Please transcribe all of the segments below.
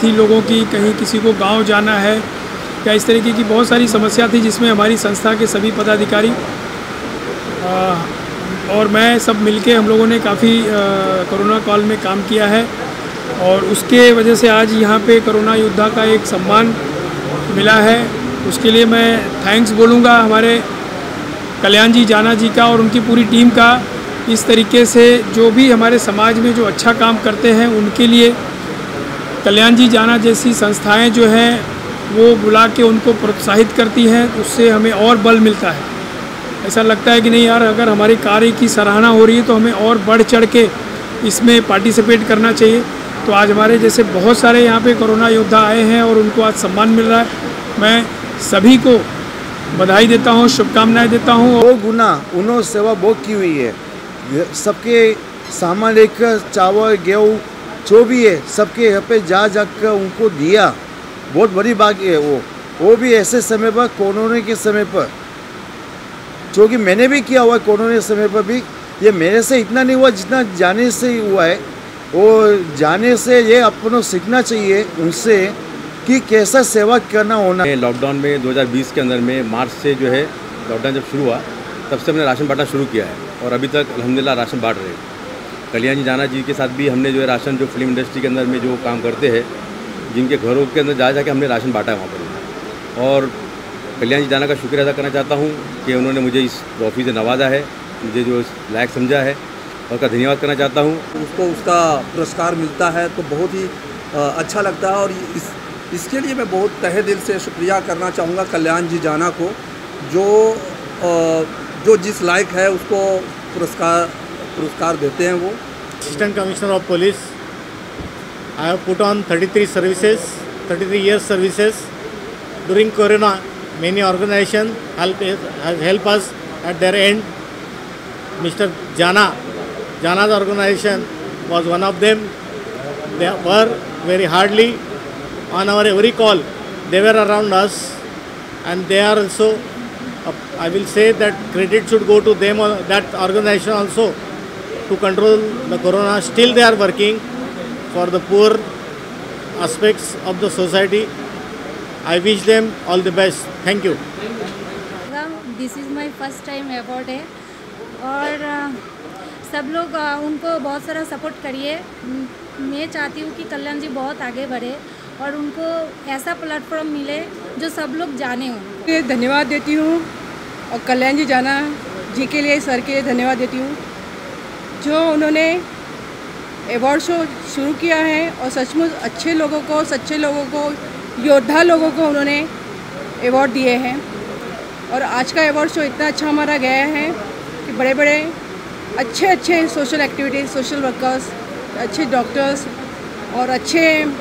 थी लोगों की, कहीं किसी को गांव जाना है या इस तरीके की बहुत सारी समस्या थी, जिसमें हमारी संस्था के सभी पदाधिकारी और मैं सब मिलके हम लोगों ने काफ़ी कोरोना काल में काम किया है। और उसके वजह से आज यहाँ पे कोरोना योद्धा का एक सम्मान मिला है। उसके लिए मैं थैंक्स बोलूँगा हमारे कल्याण जी जाना जी का और उनकी पूरी टीम का। इस तरीके से जो भी हमारे समाज में जो अच्छा काम करते हैं उनके लिए कल्याण जी जाना जैसी संस्थाएं जो हैं वो बुला के उनको प्रोत्साहित करती हैं, उससे हमें और बल मिलता है। ऐसा लगता है कि नहीं यार, अगर हमारे कार्य की सराहना हो रही है तो हमें और बढ़ चढ़ के इसमें पार्टिसिपेट करना चाहिए। तो आज हमारे जैसे बहुत सारे यहाँ पे कोरोना योद्धा आए हैं और उनको आज सम्मान मिल रहा है। मैं सभी को बधाई देता हूँ, शुभकामनाएं देता हूँ। वो गुना उन्होंने सेवा बहुत की हुई है, सबके सामान लेकर चावल गेहूँ जो भी है सबके यहाँ पे जा कर उनको दिया, बहुत बड़ी बात है। वो भी ऐसे समय पर कोरोना के समय पर, जो कि मैंने भी किया हुआ है कोरोना के समय पर भी। ये मेरे से इतना नहीं हुआ जितना जाने से ही हुआ है। वो जाने से ये अपनों सीखना चाहिए उनसे कि कैसा सेवा करना होना। लॉकडाउन में 2020 के अंदर में मार्च से जो है लॉकडाउन जब शुरू हुआ तब से हमने राशन बांटना शुरू किया है और अभी तक अल्हम्दुलिल्लाह राशन बांट रहे हैं। कल्याण जी जाना जी के साथ भी हमने जो है राशन, जो फिल्म इंडस्ट्री के अंदर में जो काम करते हैं, जिनके घरों के अंदर जा जाके हमने राशन बांटा है वहाँ पर। और कल्याण जी जाना का शुक्रिया अदा करना चाहता हूँ कि उन्होंने मुझे इस ट्रॉफी से नवाजा है, मुझे जो लायक समझा है, और उसका धन्यवाद करना चाहता हूँ। उसको उसका पुरस्कार मिलता है तो बहुत ही अच्छा लगता है और इसके लिए मैं बहुत तहे दिल से शुक्रिया करना चाहूँगा कल्याण जी जाना को, जो जिस लायक है उसको पुरस्कार देते हैं वो। Assistant Commissioner of Police, I have put on 33 years services. During Corona, many organizations has helped us at their end. Mr. Jana's organization was one of them. They were very hardly on our every call. They were around us, and they are also, I will say that credit should go to them, or that organization also, to control the corona. Still they are working for the poor aspects of the society. I wish them all the best. Thank you. This is my first time award है और सब लोग उनको बहुत सारा support करिए। मैं चाहती हूँ कि कल्याण जी बहुत आगे बढ़े और उनको ऐसा प्लेटफॉर्म मिले जो सब लोग जाने उनको। धन्यवाद देती हूँ और कल्याण जी जाना जी के लिए, सर के लिए धन्यवाद देती हूँ जो उन्होंने अवार्ड शो शुरू किया है और सचमुच अच्छे लोगों को, सच्चे लोगों को, योद्धा लोगों को उन्होंने अवार्ड दिए हैं। और आज का अवार्ड शो इतना अच्छा हमारा गया है कि बड़े बड़े अच्छे सोशल एक्टिविटीज़, सोशल वर्कर्स, अच्छे डॉक्टर्स और अच्छे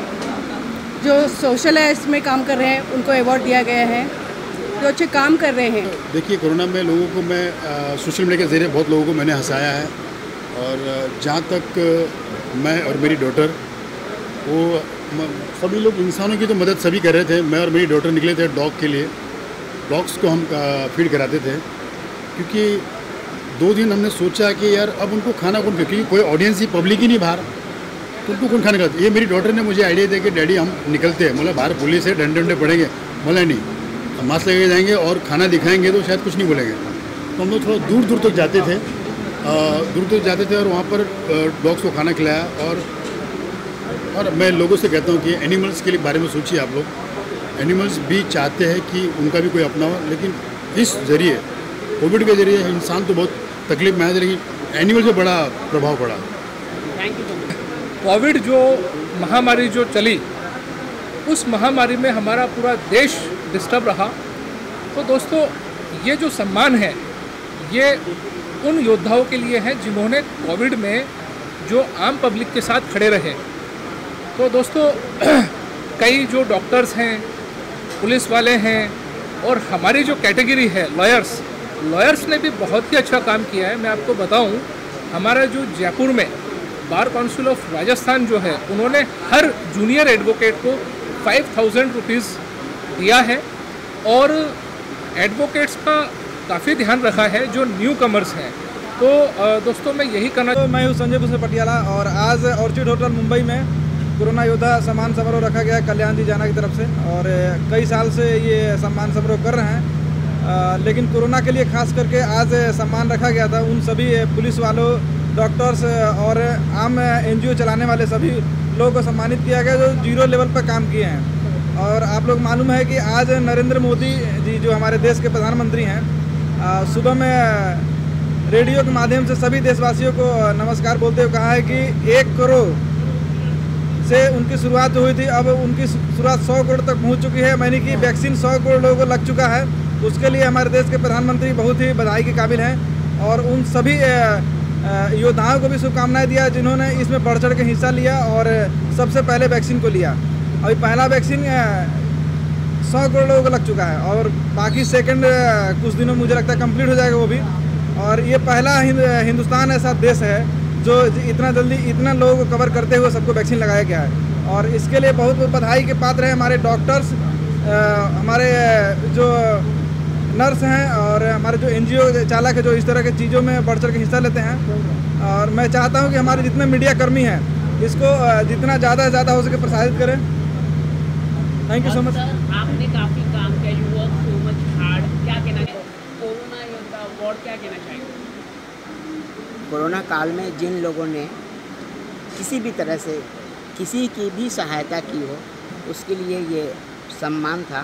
जो सोशल है इसमें काम कर रहे हैं उनको अवार्ड दिया गया है, जो अच्छे काम कर रहे हैं। देखिए, कोरोना में लोगों को मैं सोशल मीडिया के ज़रिए बहुत लोगों को मैंने हंसाया है और जहाँ तक मैं और मेरी डॉटर, वो सभी लोग इंसानों की तो मदद सभी कर रहे थे। मैं और मेरी डॉटर निकले थे डॉग के लिए, डॉग्स को हम फीड कराते थे, क्योंकि 2 दिन हमने सोचा कि यार अब उनको खाना कौन, क्योंकि कोई ऑडियंस ही पब्लिक ही नहीं बाहर, तो उनको कौन खाना खिलाते। ये मेरी डॉटर ने मुझे आइडिया दिया कि डैडी हम निकलते हैं, मतलब बाहर पुलिस है, डंडे पड़ेंगे, बोला नहीं, मास्क लगे जाएंगे और खाना दिखाएंगे तो शायद कुछ नहीं बोलेंगे। तो हम लोग थोड़ा दूर तक जाते थे और वहाँ पर डॉग्स को खाना खिलाया। और मैं लोगों से कहता हूँ कि एनिमल्स के लिए बारे में सोचिए आप लोग। एनिमल्स भी चाहते हैं कि उनका भी कोई अपना हो, लेकिन इस ज़रिए, कोविड के ज़रिए इंसान तो बहुत तकलीफ में आया, लेकिन एनिमल से बड़ा प्रभाव पड़ा। Thank you. कोविड जो महामारी जो चली, उस महामारी में हमारा पूरा देश डिस्टर्ब रहा। तो दोस्तों, ये जो सम्मान है ये उन योद्धाओं के लिए है जिन्होंने कोविड में जो आम पब्लिक के साथ खड़े रहे। तो दोस्तों, कई जो डॉक्टर्स हैं, पुलिस वाले हैं और हमारी जो कैटेगरी है लॉयर्स ने भी बहुत ही अच्छा काम किया है। मैं आपको बताऊं, हमारा जो जयपुर में बार काउंसिल ऑफ राजस्थान जो है, उन्होंने हर जूनियर एडवोकेट को 5000 रुपीज़ दिया है और एडवोकेट्स का काफ़ी ध्यान रखा है जो न्यू कमर्स हैं। तो दोस्तों, मैं यही कहना मैं हूँ संजय भूषण पटियाला और आज ऑर्चिड होटल मुंबई में कोरोना योद्धा सम्मान समारोह रखा गया है कल्याण जी जाना की तरफ से, और कई साल से ये सम्मान समारोह कर रहे हैं, लेकिन कोरोना के लिए खास करके आज सम्मान रखा गया था। उन सभी पुलिस वालों, डॉक्टर्स और आम NGO चलाने वाले सभी लोगों को सम्मानित किया गया जो 0 लेवल पर काम किए हैं। और आप लोग मालूम है कि आज नरेंद्र मोदी जी जो हमारे देश के प्रधानमंत्री हैं, सुबह में रेडियो के माध्यम से सभी देशवासियों को नमस्कार बोलते हुए कहा है कि 1 करोड़ से उनकी शुरुआत हुई थी, अब उनकी शुरुआत 100 करोड़ तक पहुंच चुकी है, यानी कि वैक्सीन 100 करोड़ लोगों को लग चुका है। उसके लिए हमारे देश के प्रधानमंत्री बहुत ही बधाई के काबिल हैं, और उन सभी योद्धाओं को भी शुभकामनाएं दिया जिन्होंने इसमें बढ़ चढ़ के हिस्सा लिया और सबसे पहले वैक्सीन को लिया। अभी पहला वैक्सीन 100 करोड़ लोगों को लग चुका है, और बाकी सेकंड कुछ दिनों मुझे लगता है कंप्लीट हो जाएगा वो भी। और ये पहला हिंदुस्तान ऐसा देश है जो इतना जल्दी इतना लोगों को कवर करते हुए सबको वैक्सीन लगाया गया है, और इसके लिए बहुत बहुत बधाई के पात्र हैं हमारे डॉक्टर्स, हमारे जो नर्स हैं, और हमारे जो NGO चालक है जो इस तरह की चीज़ों में बढ़ चढ़ के हिस्सा लेते हैं। और मैं चाहता हूं कि हमारे जितने मीडिया कर्मी हैं इसको जितना ज़्यादा से ज़्यादा हो सके प्रसारित करें। Thank you so much. आपने काफ़ी काम किया, you work so much hard, क्या कहना चाहिए कोरोना योद्धा अवार्ड, क्या कहना चाहिए? कोरोना काल में जिन लोगों ने किसी भी तरह से किसी की भी सहायता की हो उसके लिए ये सम्मान था।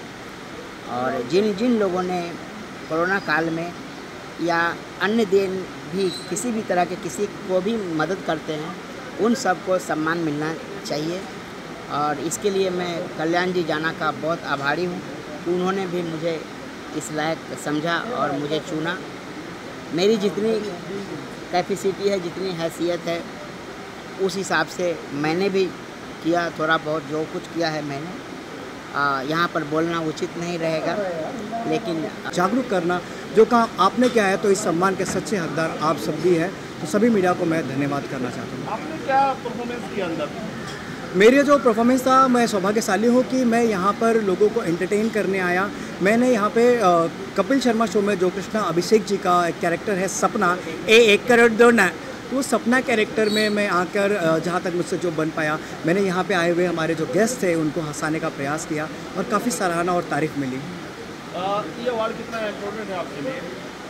और जिन जिन लोगों ने कोरोना काल में या अन्य दिन भी किसी भी तरह के किसी को भी मदद करते हैं उन सबको सम्मान मिलना चाहिए। और इसके लिए मैं कल्याण जी जाना का बहुत आभारी हूँ कि उन्होंने भी मुझे इस लायक समझा और मुझे चुना। मेरी जितनी कैपेसिटी है, जितनी हैसियत है, उस हिसाब से मैंने भी किया, थोड़ा बहुत जो कुछ किया है मैंने। यहाँ पर बोलना उचित नहीं रहेगा, लेकिन जागरूक करना जो काम आपने किया है, तो इस सम्मान के सच्चे हकदार आप सब भी हैं। तो सभी मीडिया को मैं धन्यवाद करना चाहता हूँ। आपने क्या परफॉर्मेंस किया अंदर? मेरे जो परफॉर्मेंस था, मैं सौभाग्यशाली हूँ कि मैं यहाँ पर लोगों को एंटरटेन करने आया। मैंने यहाँ पे कपिल शर्मा शो में जो कृष्णा अभिषेक जी का एक कैरेक्टर है सपना, 1 करोड़ दो ना, तो सपना कैरेक्टर में मैं आकर जहाँ तक मुझसे जो बन पाया, मैंने यहाँ पे आए हुए हमारे जो गेस्ट थे उनको हंसाने का प्रयास किया और काफ़ी सराहना और तारीफ मिली। ये अवार्ड कितना इम्पोर्टेंट है आपके लिए?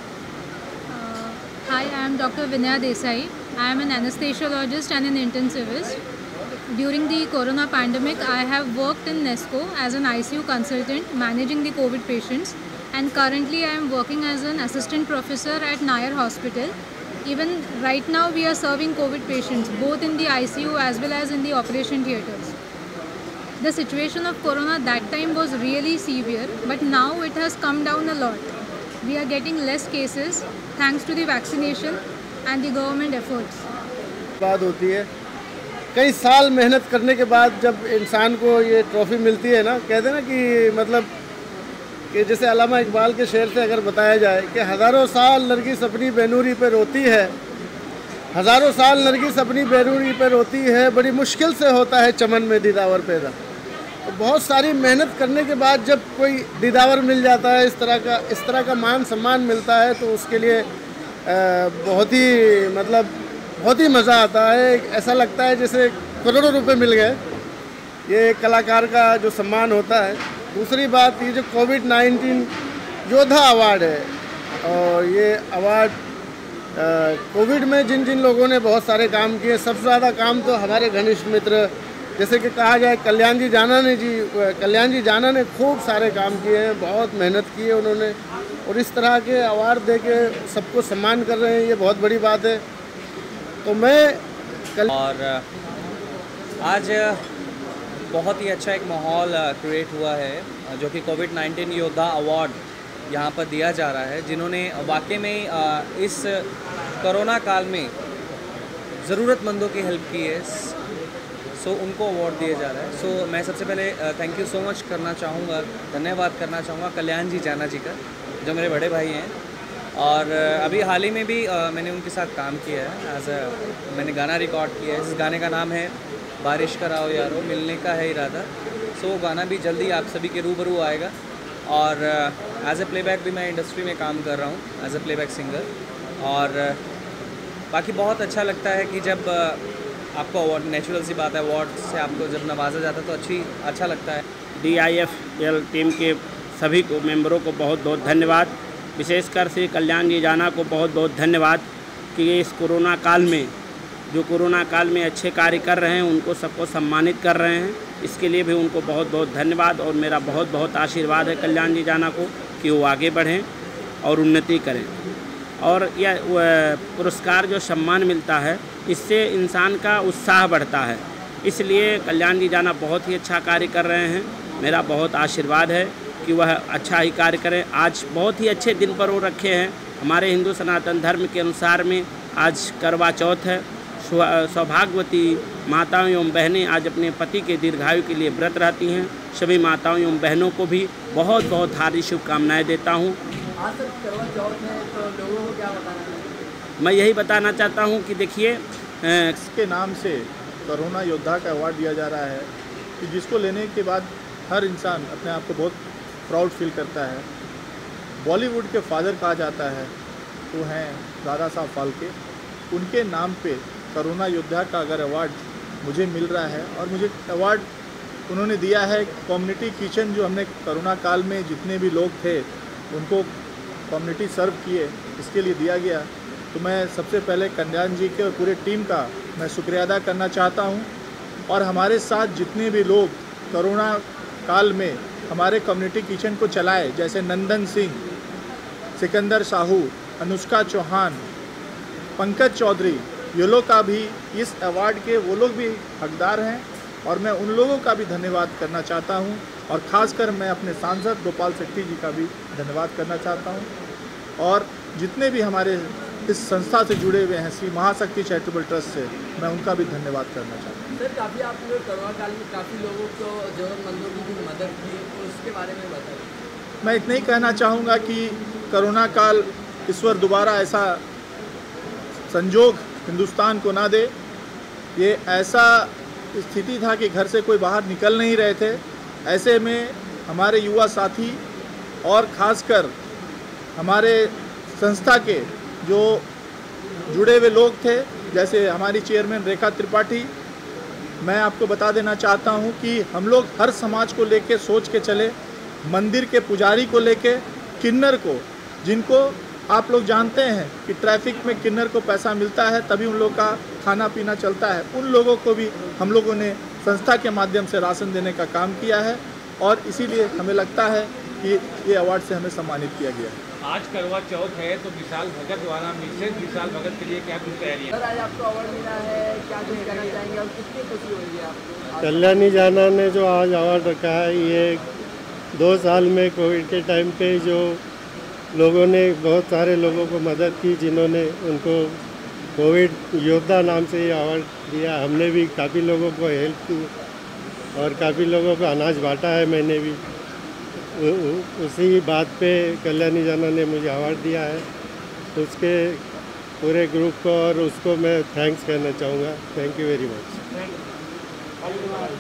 Hi, I am Dr. Vinaya Desai. I am an anesthesiologist and an intensivist. During the corona pandemic, I have worked in NESCO as an ICU consultant managing the COVID patients, and currently I am working as an assistant professor at Nair Hospital. Even right now we are serving COVID patients both in the ICU as well as in the operation theatres. The situation of corona that time was really severe, but now it has come down a lot. We are getting less cases thanks to the vaccination and the government efforts. बात होती है, कई साल मेहनत करने के बाद जब इंसान को ये ट्रॉफी मिलती है ना, कहते हैं ना कि मतलब कि जैसे अल्लामा इकबाल के शेर से अगर बताया जाए कि हज़ारों साल नरगिस अपनी बेनूरी पे रोती है, हज़ारों साल नरगिस अपनी बेनूरी पे रोती है, बड़ी मुश्किल से होता है चमन में दीदावर पैदा। तो बहुत सारी मेहनत करने के बाद जब कोई दीदावर मिल जाता है, इस तरह का मान सम्मान मिलता है, तो उसके लिए बहुत ही मज़ा आता है। ऐसा लगता है जैसे करोड़ों रुपए मिल गए। ये कलाकार का जो सम्मान होता है। दूसरी बात, ये जो कोविड-19 योद्धा अवार्ड है, और ये अवार्ड कोविड में जिन जिन लोगों ने बहुत सारे काम किए, सबसे ज़्यादा काम तो हमारे घनिष्ठ मित्र, जैसे कि कहा जाए कल्याण जी जाना ने खूब सारे काम किए हैं, बहुत मेहनत की है उन्होंने, और इस तरह के अवार्ड दे के सबको सम्मान कर रहे हैं, ये बहुत बड़ी बात है। तो मैं और आज बहुत ही अच्छा एक माहौल क्रिएट हुआ है जो कि कोविड-19 योद्धा अवार्ड यहाँ पर दिया जा रहा है, जिन्होंने वाकई में इस कोरोना काल में ज़रूरतमंदों की हेल्प की है। सो उनको अवार्ड दिया जा रहा है। सो मैं सबसे पहले थैंक यू सो मच करना चाहूँगा, धन्यवाद करना चाहूँगा कल्याण जी जाना जी का, जो मेरे बड़े भाई हैं। और अभी हाल ही में भी मैंने उनके साथ काम किया है। मैंने गाना रिकॉर्ड किया है। इस गाने का नाम है बारिश कराओ यारो, मिलने का है इरादा। सो वो गाना भी जल्दी आप सभी के रूबरू आएगा। और एज ए प्लेबैक भी मैं इंडस्ट्री में काम कर रहा हूँ एज ए प्लेबैक सिंगर। और बाकी बहुत अच्छा लगता है कि जब आपको अवार्ड, नेचुरल सी बात है, अवार्ड से आपको जब नवाजा जाता है तो अच्छा लगता है। DIFL टीम के सभी को मेंबरों को बहुत बहुत धन्यवाद, विशेषकर श्री कल्याण जी जाना को बहुत बहुत धन्यवाद कि ये इस कोरोना काल में जो कोरोना काल में अच्छे कार्य कर रहे हैं उनको सबको सम्मानित कर रहे हैं, इसके लिए भी उनको बहुत बहुत धन्यवाद। और मेरा बहुत बहुत आशीर्वाद है कल्याण जी जाना को कि वो आगे बढ़ें और उन्नति करें। और यह पुरस्कार जो सम्मान मिलता है इससे इंसान का उत्साह बढ़ता है, इसलिए कल्याण जी जाना बहुत ही अच्छा कार्य कर रहे हैं। मेरा बहुत आशीर्वाद है कि वह अच्छा ही कार्य करें। आज बहुत ही अच्छे दिन पर वो रखे हैं। हमारे हिंदू सनातन धर्म के अनुसार में आज करवा चौथ है। सौभाग्यवती माताओं एवं बहनें आज अपने पति के दीर्घायु के लिए व्रत रहती हैं। सभी माताओं एवं बहनों को भी बहुत बहुत हार्दिक शुभकामनाएं देता हूं। आज तक करवा चौथ है तो लोगों को क्या बताना चाहिए? मैं यही बताना चाहता हूं कि देखिए, इसके नाम से कोरोना योद्धा का अवार्ड दिया जा रहा है कि जिसको लेने के बाद हर इंसान अपने आप को बहुत प्राउड फील करता है। बॉलीवुड के फादर कहा जाता है, वो हैं दादा साहब फाल्के। उनके नाम पे कोरोना योद्धा का अगर अवार्ड मुझे मिल रहा है, और मुझे अवार्ड उन्होंने दिया है कम्युनिटी किचन, जो हमने कोरोना काल में जितने भी लोग थे उनको कम्युनिटी सर्व किए, इसके लिए दिया गया। तो मैं सबसे पहले कल्याण जी के और पूरे टीम का मैं शुक्रिया अदा करना चाहता हूं। और हमारे साथ जितने भी लोग कोरोना काल में हमारे कम्युनिटी किचन को चलाए, जैसे नंदन सिंह, सिकंदर साहू, अनुष्का चौहान, पंकज चौधरी, ये लोग का भी इस अवार्ड के वो लोग भी हकदार हैं। और मैं उन लोगों का भी धन्यवाद करना चाहता हूं। और ख़ासकर मैं अपने सांसद गोपाल शेट्टी जी का भी धन्यवाद करना चाहता हूं। और जितने भी हमारे इस संस्था से जुड़े हुए हैं, श्री महाशक्ति चैरिटेबल ट्रस्ट से, मैं उनका भी धन्यवाद करना चाहता हूँ। सर, काफ़ी आपने कोरोना काल में काफ़ी लोगों को, ज़रूरतमंदों की भी मदद की, तो उसके बारे में बताइए। मैं इतना ही कहना चाहूँगा कि कोरोना काल ईश्वर दोबारा ऐसा संजोग हिंदुस्तान को ना दे। ये ऐसा स्थिति था कि घर से कोई बाहर निकल नहीं रहे थे। ऐसे में हमारे युवा साथी और ख़ासकर हमारे संस्था के जो जुड़े हुए लोग थे, जैसे हमारी चेयरमैन रेखा त्रिपाठी, मैं आपको बता देना चाहता हूं कि हम लोग हर समाज को लेके सोच के चले। मंदिर के पुजारी को लेके, किन्नर को, जिनको आप लोग जानते हैं कि ट्रैफिक में किन्नर को पैसा मिलता है तभी उन लोगों का खाना पीना चलता है, उन लोगों को भी हम लोगों ने संस्था के माध्यम से राशन देने का काम किया है। और इसीलिए हमें लगता है कि ये अवार्ड से हमें सम्मानित किया गया है। आज करवा चौथ है तो विशाल भगत द्वारा मिसेज विशाल भगत के लिए क्या कुछ तैयारी है? सर, आज आपको अवार्ड मिला है, क्या कुछ कहना चाहेंगे और कितनी खुशी हुई है आपको? कल्याणी जाना ने जो आज अवार्ड रखा है, ये 2 साल में कोविड के टाइम पे जो लोगों ने बहुत सारे लोगों को मदद की, जिन्होंने उनको कोविड योद्धा नाम से ये अवार्ड दिया। हमने भी काफ़ी लोगों को हेल्प की और काफ़ी लोगों को अनाज बांटा है। मैंने भी उसी बात पे कल्याणी जाना ने मुझे अवार्ड दिया है, उसके पूरे ग्रुप को और उसको मैं थैंक्स कहना चाहूँगा। Thank you very much.